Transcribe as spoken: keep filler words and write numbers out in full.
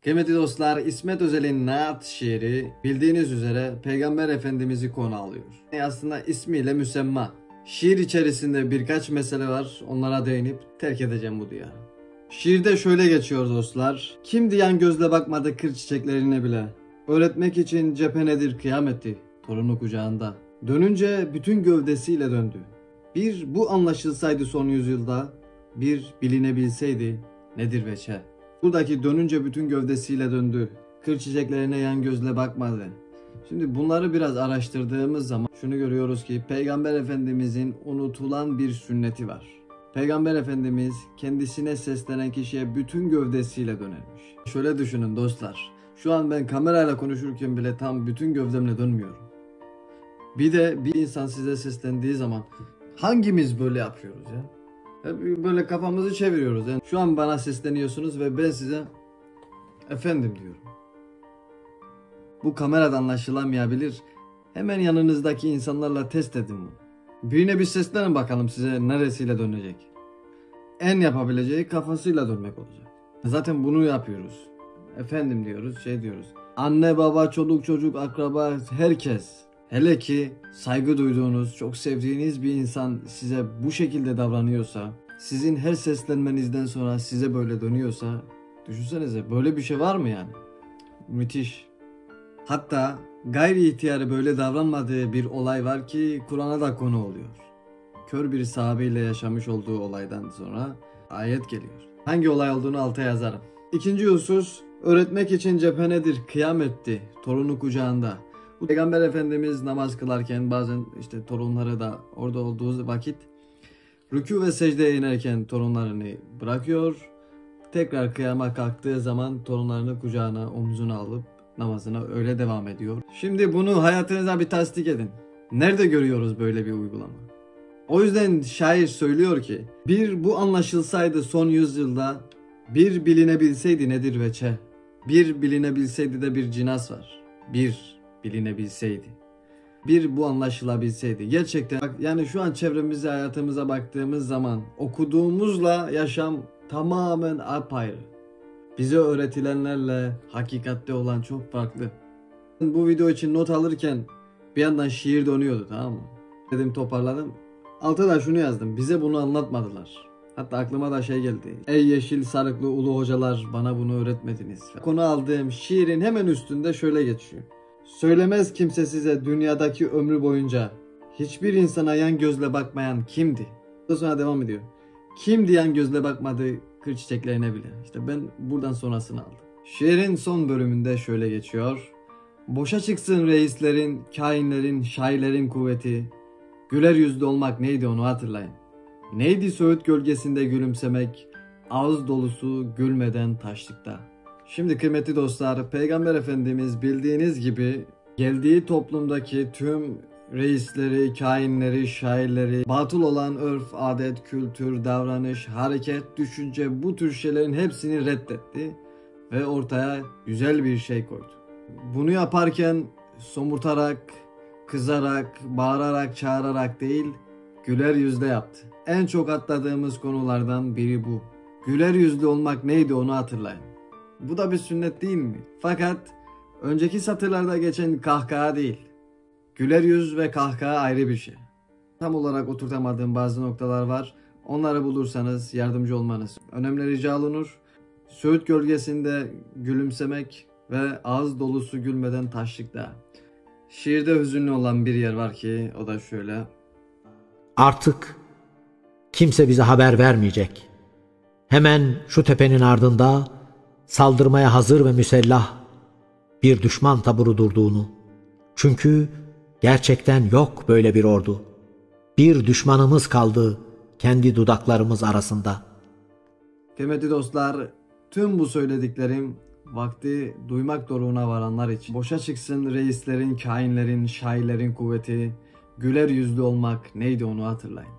Kıymetli dostlar, İsmet Özel'in Naat şiiri bildiğiniz üzere Peygamber Efendimiz'i konu alıyor. Yani aslında ismiyle müsemma. Şiir içerisinde birkaç mesele var, onlara değinip terk edeceğim bu diyarı. Şiirde şöyle geçiyor dostlar. Kim diyen gözle bakmadı kır çiçeklerine bile. Öğretmek için cephenedir kıyameti, torunu kucağında. Dönünce bütün gövdesiyle döndü. Bir bu anlaşılsaydı son yüzyılda, bir bilinebilseydi nedir veçe. Buradaki dönünce bütün gövdesiyle döndü. Kır çiçeklerine yan gözle bakmadı. Şimdi bunları biraz araştırdığımız zaman şunu görüyoruz ki Peygamber Efendimizin unutulan bir sünneti var. Peygamber Efendimiz kendisine seslenen kişiye bütün gövdesiyle dönermiş. Şöyle düşünün dostlar. Şu an ben kamerayla konuşurken bile tam bütün gövdemle dönmüyorum. Bir de bir insan size seslendiği zaman hangimiz böyle yapıyoruz ya? Hep böyle kafamızı çeviriyoruz. Yani şu an bana sesleniyorsunuz ve ben size efendim diyorum. Bu kameradan anlaşılamayabilir. Hemen yanınızdaki insanlarla test edin bunu. Birine bir seslenin bakalım size neresiyle dönecek. En yapabileceği kafasıyla dönmek olacak. Zaten bunu yapıyoruz. Efendim diyoruz, şey diyoruz. Anne, baba, çoluk, çocuk, akraba, herkes. Hele ki saygı duyduğunuz, çok sevdiğiniz bir insan size bu şekilde davranıyorsa, sizin her seslenmenizden sonra size böyle dönüyorsa, düşünsenize böyle bir şey var mı yani? Müthiş. Hatta gayri ihtiyarı böyle davranmadığı bir olay var ki Kur'an'a da konu oluyor. Kör bir sahabeyle yaşamış olduğu olaydan sonra ayet geliyor. Hangi olay olduğunu alta yazarım. İkinci husus, öğretmek için cephenedir kıyametti torunu kucağında. Bu Peygamber Efendimiz namaz kılarken bazen işte torunları da orada olduğu vakit rükû ve secdeye inerken torunlarını bırakıyor. Tekrar kıyama kalktığı zaman torunlarını kucağına, omzuna alıp namazına öyle devam ediyor. Şimdi bunu hayatınıza bir tasdik edin. Nerede görüyoruz böyle bir uygulama? O yüzden şair söylüyor ki bir bu anlaşılsaydı son yüzyılda, bir bilinebilseydi nedir veçe. Bir bilinebilseydi de bir cinas var. Bir bilinebilseydi. Bir bu anlaşılabilseydi. Gerçekten yani şu an çevremize, hayatımıza baktığımız zaman okuduğumuzla yaşam tamamen apayrı. Bize öğretilenlerle hakikatte olan çok farklı. Bu video için not alırken bir yandan şiir dönüyordu, tamam mı? Dedim toparladım. Alta da şunu yazdım. Bize bunu anlatmadılar. Hatta aklıma da şey geldi. Ey yeşil sarıklı ulu hocalar bana bunu öğretmediniz. Konu aldığım şiirin hemen üstünde şöyle geçiyor. Söylemez kimse size dünyadaki ömrü boyunca hiçbir insana yan gözle bakmayan kimdi? Daha sonra devam ediyor. Kim diyen gözle bakmadı kır çiçeklerine bile. İşte ben buradan sonrasını aldım. Şiirin son bölümünde şöyle geçiyor. Boşa çıksın reislerin, kainlerin, şairlerin kuvveti. Güler yüzlü olmak neydi onu hatırlayın. Neydi söğüt gölgesinde gülümsemek, ağız dolusu gülmeden taşlıkta. Şimdi kıymetli dostlar, Peygamber Efendimiz bildiğiniz gibi geldiği toplumdaki tüm reisleri, kainleri, şairleri, batıl olan örf, adet, kültür, davranış, hareket, düşünce bu tür şeylerin hepsini reddetti ve ortaya güzel bir şey koydu. Bunu yaparken somurtarak, kızarak, bağırarak, çağırarak değil, güler yüzle yaptı. En çok atladığımız konulardan biri bu. Güler yüzlü olmak neydi onu hatırlayın. Bu da bir sünnet değil mi? Fakat önceki satırlarda geçen kahkaha değil. Güler yüz ve kahkaha ayrı bir şey. Tam olarak oturtamadığım bazı noktalar var. Onları bulursanız yardımcı olmanız önemli rica olunur. Söğüt gölgesinde gülümsemek ve ağız dolusu gülmeden taşlıkta. Şiirde hüzünlü olan bir yer var ki o da şöyle. Artık kimse bize haber vermeyecek. Hemen şu tepenin ardında saldırmaya hazır ve müsellah bir düşman taburu durduğunu. Çünkü gerçekten yok böyle bir ordu. Bir düşmanımız kaldı kendi dudaklarımız arasında. Kıymetli dostlar, tüm bu söylediklerim vakti duymak doruğuna varanlar için. Boşa çıksın reislerin, kainlerin, şairlerin kuvveti. Güler yüzlü olmak neydi onu hatırlayın.